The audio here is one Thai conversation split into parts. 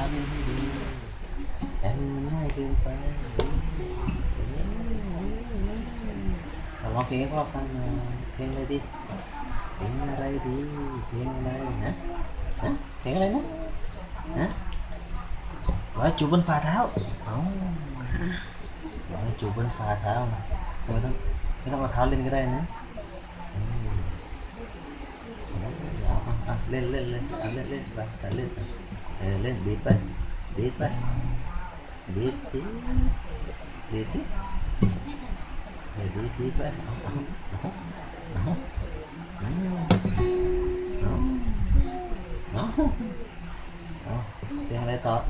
เล่นให้ดูแต่มันง่ายเกินไปร้องเพลงให้พ่อฟังหน่อยเพลงอะไรดีเพลงอะไรดีเพลงอะไรนะเพลงอะไรนะร้อยจูบบนฝ่าเท้าร้อยจูบบนฝ่าเท้าไม่ต้องเอาเท้าเล่นก็ได้นะเล่นเล่นเล่นเล่นเล่นไปเล่นไปเล่นดีดไปดีดไปดีดสิดีสิดีไปเพลงอะไรต่อ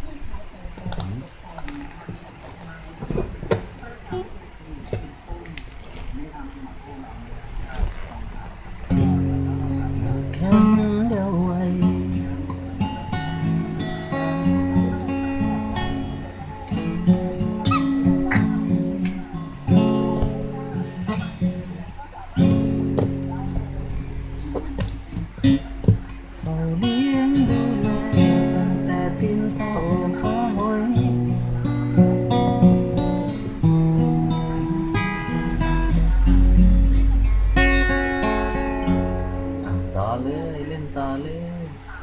ต่อเลยเล่นต่อเลย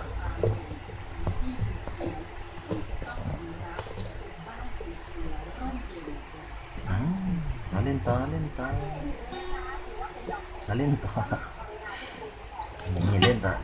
มาเล่นต่อเล่นต่อมาเล่นต่อนี่เล่นต่อ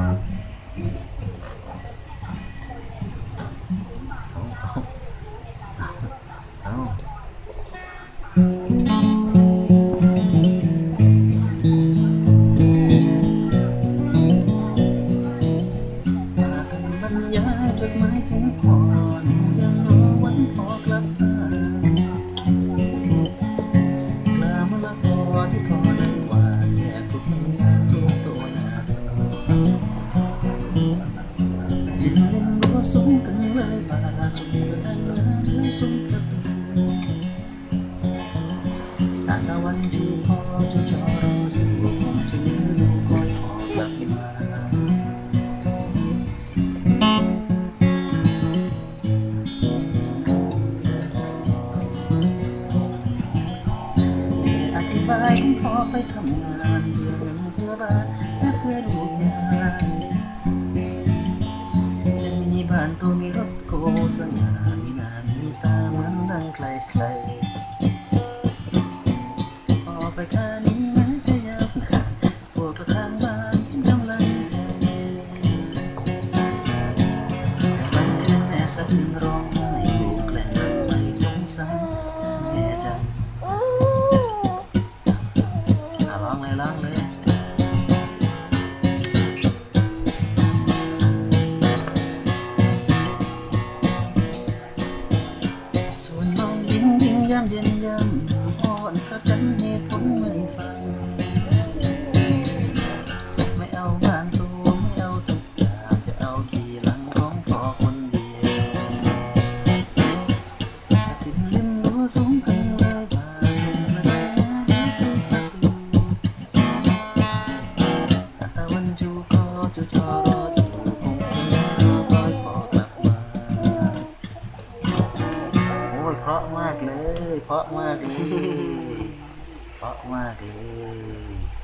จดหมายถึงพ่อหนูยังรอวันพ่อกลับมากล้ามละพอที่พ่อนั้นหวานแยกทุกเมื่อทุกตัวหน้ายืนเล่นรั้วสูงกันเลยป่าสูงกันเลยสูงประตูตาตะวันที่พ่อจะรออยู่ผมจะยืนดูคอยพ่อกลับมาไปถึงพ่อไปทำงานเพื่อเงินเพื่อบ้านและเพื่อลูกยานจะมีบ้านตัวมีรถโกสง่ามีหน้ามีตาเหมือนดังใครๆพอไปแค่นี้แม้จะยาวนานพวกเราทางบ้านกำลังใจแต่บางคืนแม่สะอื้นร้องไห้ลูกแกล้งทำไมสงสารแม่จังร้องเลยส่วนน้องยิ้มย้ำเย็นย้ำอ่อนพระกันเหตุผลไม่ฟังไม่เอาบ้านตัวไม่เอาทุกอย่างจะเอาขี่หลังของพ่อคนเดียวทิ้งริมรั้วสูงกันเลยป่าสูงระดับสูงประตูตะวันจูก็จะรออยู่คงคอยพ่อกลับมาโอ้ยเพราะมากเลยเพราะมากเลยเพราะมากเลย